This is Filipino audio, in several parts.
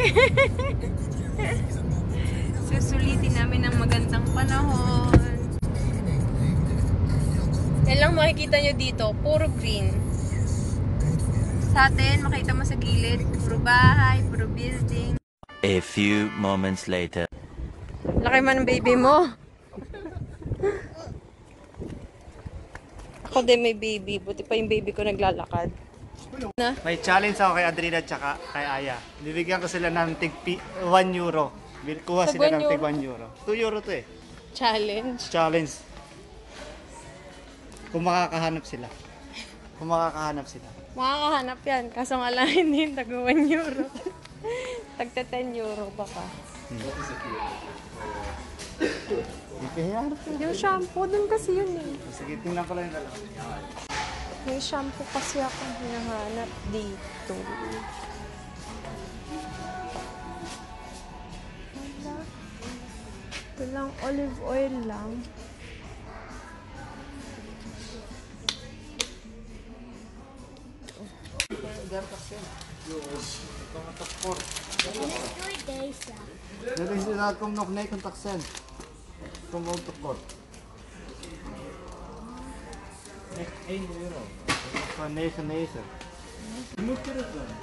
Susulitin namin ng magandang panahon. Yan lang makikita nyo dito, puro green. Sa atin, makita mo sa gilid, puro bahay, puro building. A few moments later. Laki man ang baby mo. Ako din may baby, buti pa yung baby ko naglalakad. Na? May challenge ako kay Adrina at kay Aya. Bibigyan ko sila ng tig 1 euro. Kuha sila ng tig 1 euro. 2 euro to eh. Challenge. Challenge. Kung makakahanap sila. Kung makakahanap sila. Makakahanap yan. Kaso nga lang hindi tag 1 euro. Tagta 10 euro baka. Yung shampoo, dun kasi yun eh. Sige, tingnan ko lang yung dalawa. May shampoo kasi akong hinahanap dito. Wala. Ito lang, olive oil lang. Dat is inderdaad, komt nog 90 cent. Komt ook tekort. Echt 1 euro. Van 99. Moet je dat doen?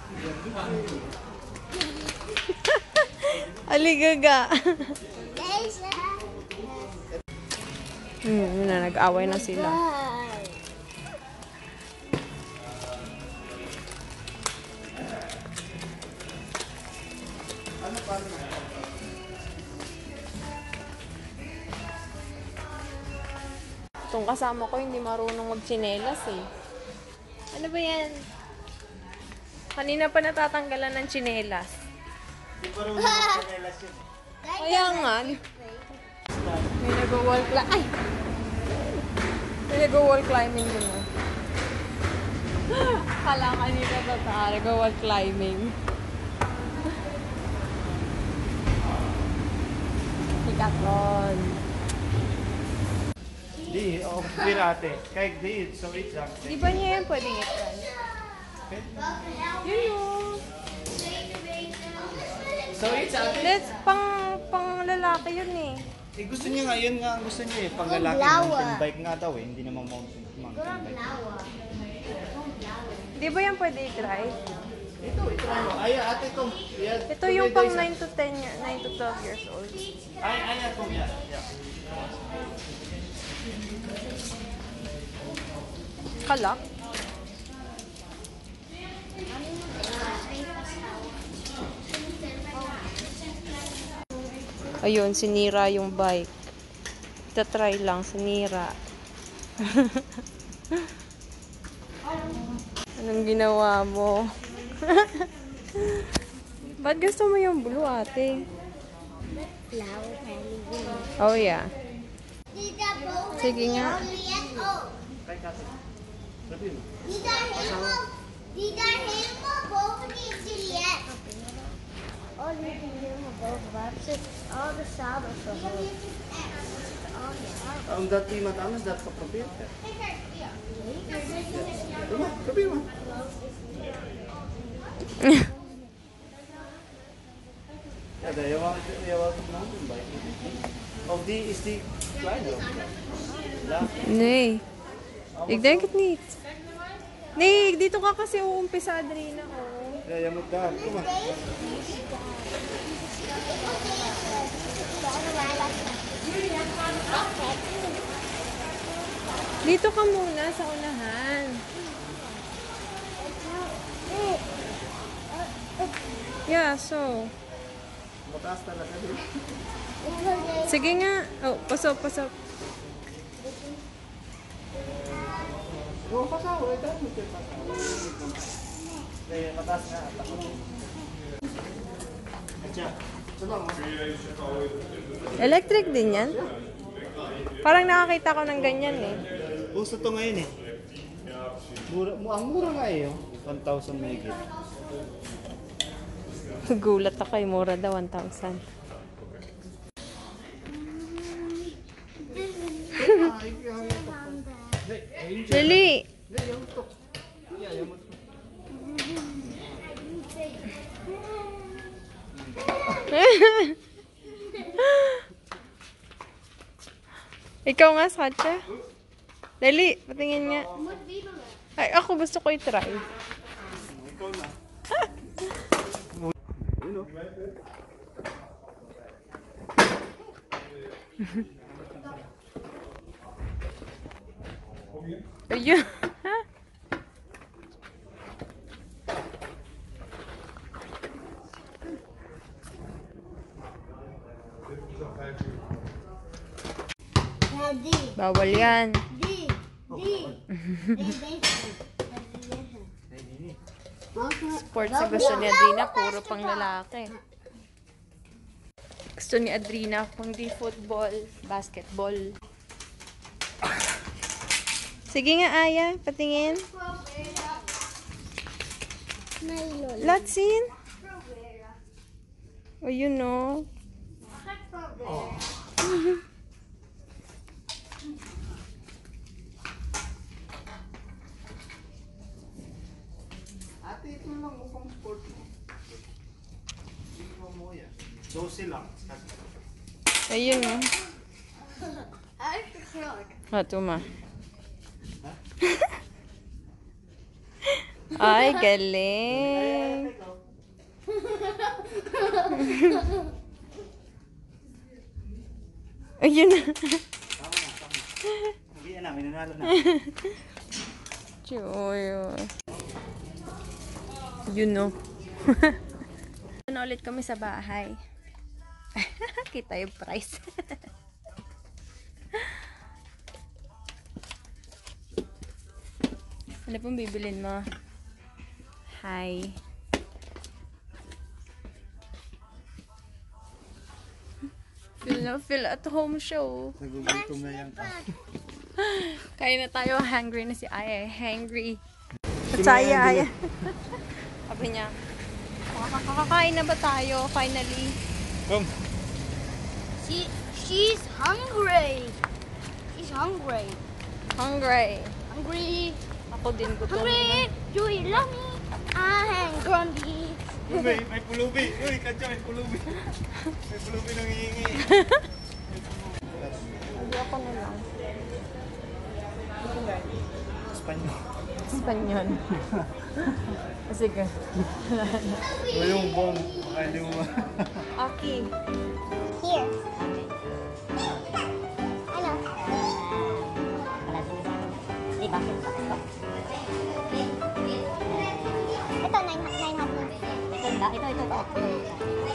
Aligaga. Nag-away na sila. Itong kasama ko hindi marunong magtsinelas eh. Ano ba yan? Kanina pa natatanggalan ng tsinelas. Hindi pa rin magkanelas yun. Kaya nga. May nag-wall climbing. Ay! May nag-wall climbing dun oh. Kala kanina ba ito? Nag-wall climbing. Decathlon. Di, o pirate. Kijk, di, zoiets dan. Di ba niya yan pwedeng i-try? Yun yung... Zoiets ate? That's pang lalaki yun eh. Eh gusto niya nga, yun nga ang gusto niya eh. Pang lalaki, mountain bike nga daw eh. Hindi naman mountain bike. Di ba yan pwede i-try? Ito, itry mo. Ay, ate, ito. Ito yung pang 9 to 12 years old. Ay, ito. Yeah. Kalak? Ayun, sinira yung bike. Itatry lang, sinira. Anong ginawa mo? Ba't gusto mo yung blue, ate? Oh, yeah. Sige nga. Die daar helemaal boven die Juliet. Oh, die helemaal boven. Waar zit al de zadels zo hoog? Omdat iemand anders dat geprobeerd heeft. Doe maar, probeer maar. Ja, jij wou het mountainbike. Of die is die kleiner? Ja. Nee. Ik denk het niet. Nee, dito ka kasi uumpisa, Adrina. Oh. Ja, jij moet daar. Kom maar. Dito ka muna sa unahan. Yeah, so. Mataas talaga din. Sige nga. Oh, pasok. Oo, pasaw. Ito mo ito pasaw. Kaya mataas nga. Electric din yan? Parang nakakita ko ng ganyan eh. Uso to ngayon eh. Ang mura nga eh. 1,000 megit. Gulat ako eh. Mura daw 1,000. Lili! Ikaw nga, Satya. Dali, patingin nga. Ay, ako gusto ko i-try. Ikaw na. Yun o. Ayun. Daddy. Bawal yan. D. Sports na gusto ni Adrina, puro pang lalaki. Gusto ni Adrina, kundi football, basketball. Sige nga, Aya, patingin. Latsin. O, yun no. Ate, ito lang upang sport mo. Hindi mo yan. 12 lang. Ayun no. Tuma. Ay, galing. Ayun na. Hindi yan na, may nanalo na. Choyo. Yun no. Na ulit kami sa bahay. Kita yung price. Ano pong bibilin mo? Hi. Feel at home show. Nagugutom na yan. Kaya na tayo, hungry na si Aya. Hungry. Saya, Aya. Sabi niya, makakakain na ba tayo finally? Come. She's hungry. She's hungry. Hungry. Hungry. Ako din gutom. Hungry. Do you love me? I'm grumpy. May pulubi. Uy, kadya, may pulubi. May pulubi nang hihingi. Hindi ako na lang. Espanyol. Espanyol. Sige. O yung bomb. Baka yung... Okay. Here. Ano? Ito, 900. Ito.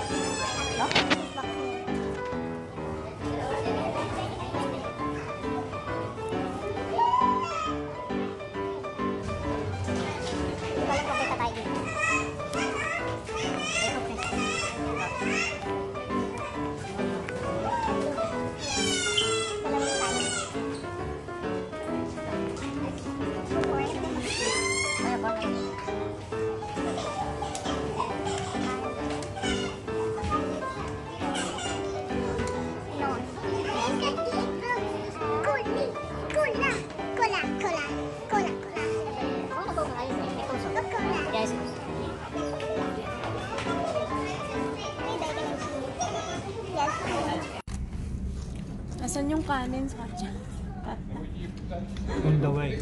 Asan yung kanin sa kanya? On the way.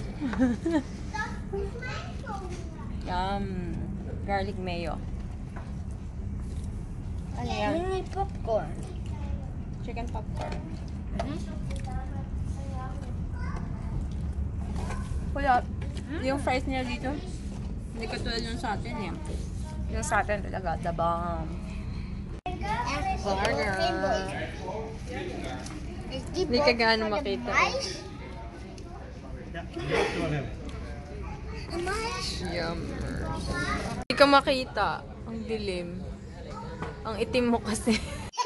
Yum. Garlic mayo. Ano yan? May popcorn. Chicken popcorn. Kuya, yung fries niya dito, hindi ko tulad yung sa atin eh. Yung sa atin talaga, the bomb. Burger. Hindi ka gaano makita. Yum. Hindi ka makita. Ang dilim. Ang itim mo kasi.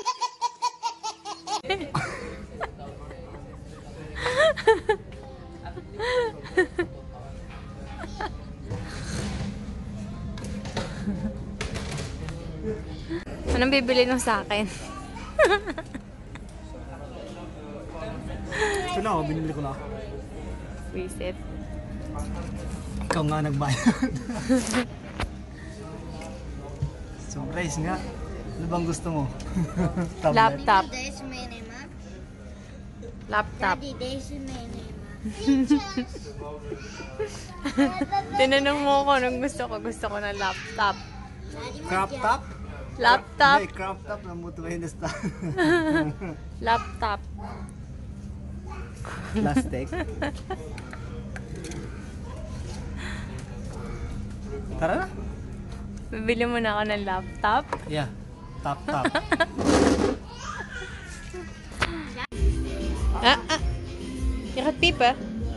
Anong bibili mo sa akin? Ito na, binili ko na. Visit. Ikaw nga nagbayad. Surprise nga. Ano bang gusto mo? Tablet. Laptop. Deze meenemen. Laptop. Daddy, deze meenemen. Tinanong mo ko anong gusto ko. Gusto ko ng laptop. Crop top? Laptop. Hindi, crop top na mo na Laptop. Plastic. Tara na. Bibili mo na ako ng laptop. Yeah. Top. Je gaat piepen.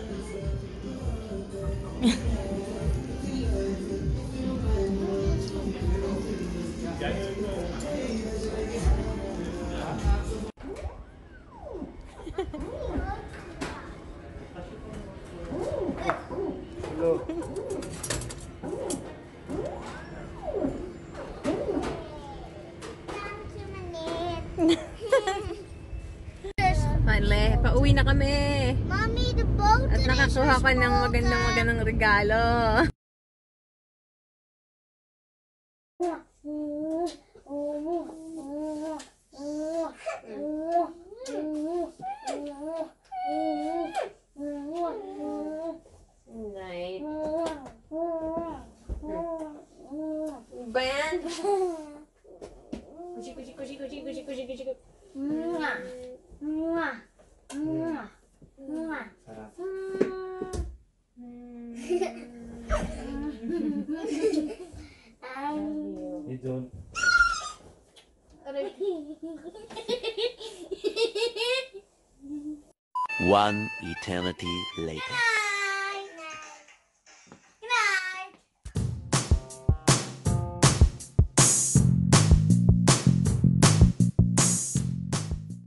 Mali, pauwi na kami. Mommy, the boat. At nakakuha ka ng magandang regalo. Right. Ben? Kushi. Sarap. You don't. One eternity later.